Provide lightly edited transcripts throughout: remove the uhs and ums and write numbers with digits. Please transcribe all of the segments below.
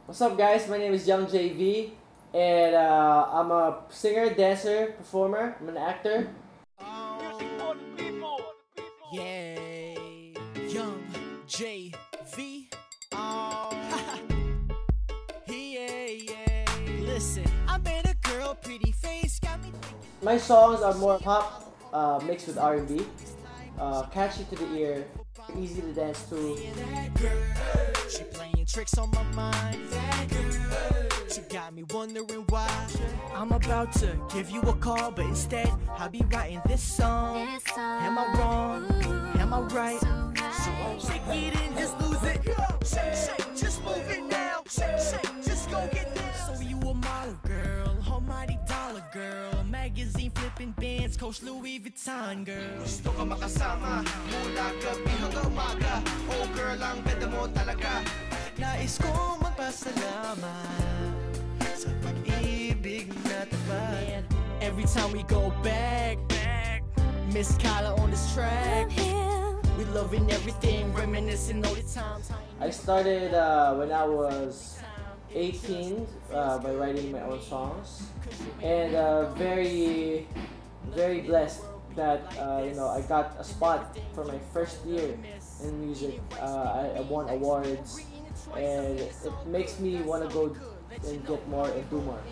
What's up, guys? My name is Young JV, and I'm a singer, dancer, performer. I'm an actor. Yeah, Young JV. Oh, yeah. Listen, I met a girl, pretty face, got me. My songs are more pop mixed with R&B, catchy to the ear, easy to dance to. She playing tricks on my mind. That girl, she got me wondering why. I'm about to give you a call, but instead I'll be writing this song. Am I wrong? Am I right? So won't shake it and just lose it. Shake, just move it now. Shake, just go get down. So you a model girl, almighty dollar girl, magazine flipping bands, Coach Louis Vuitton girl. Gusto ka makasama mula gabi hanggang umaga. Oh girl, ang ganda mo talaga. Nais kong magpasalamat sa pag-ibig na tapat. Every time we go back, Miss Kyla on this track. We loving everything, reminiscing all the times. I started when I was 18 by writing my own songs, and very blessed that I got a spot for my first year in music. I won awards, and it makes me want to go and get more and do more.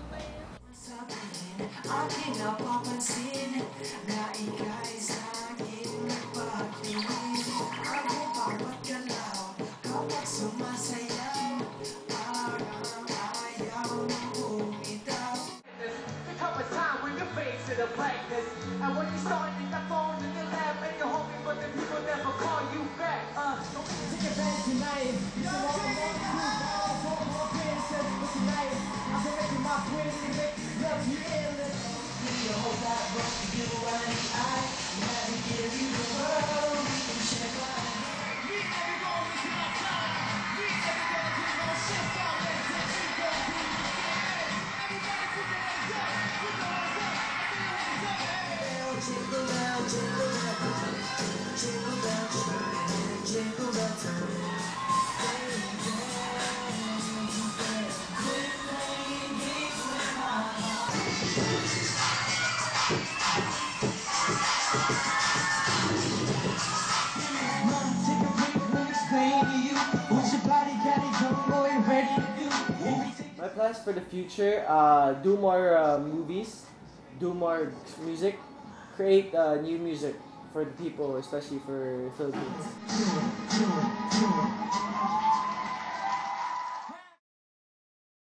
And when you start in that phone and you laugh and you're hoping, but the people never call you back. Take advantage tonight. You can walk along the road, for more princess, but tonight I'm making my twin to make love you endless. Give me a whole lot of love to give away. Let me give you the world. We can share life. We never gonna lose my time. We never gonna do no shit. Don't let it you go. Everybody put your hands up. Put your hands up. Jingle bell, jingle bell, jingle bell, jingle bell time. Mom, take a break, let me explain to you what your body got it, young boy, ready to do. My plans for the future: do more movies, do more music, create new music for the people, especially for Philippines.